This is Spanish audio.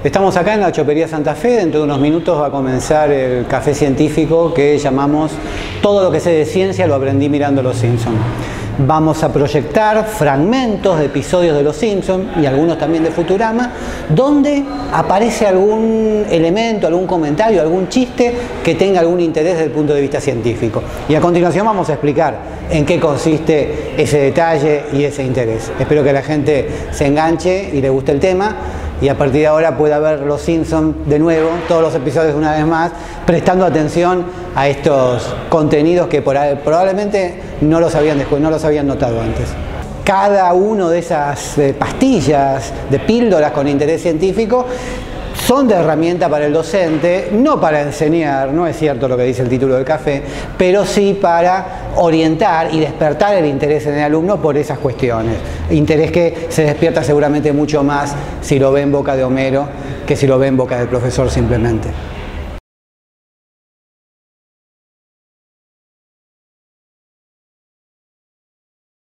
Estamos acá en la Chopería Santa Fe. Dentro de unos minutos va a comenzar el café científico que llamamos Todo lo que sé de ciencia lo aprendí mirando Los Simpsons. Vamos a proyectar fragmentos de episodios de Los Simpsons y algunos también de Futurama, donde aparece algún elemento, algún comentario, algún chiste que tenga algún interés desde el punto de vista científico. Y a continuación vamos a explicar en qué consiste ese detalle y ese interés. Espero que la gente se enganche y le guste el tema, y a partir de ahora pueda ver Los Simpsons de nuevo, todos los episodios una vez más, prestando atención a estos contenidos que probablemente no los habían notado antes. Cada uno de esas pastillas, de píldoras con interés científico, son de herramienta para el docente, no para enseñar, no es cierto lo que dice el título del café, pero sí para orientar y despertar el interés en el alumno por esas cuestiones. Interés que se despierta seguramente mucho más si lo ve en boca de Homero que si lo ve en boca del profesor simplemente.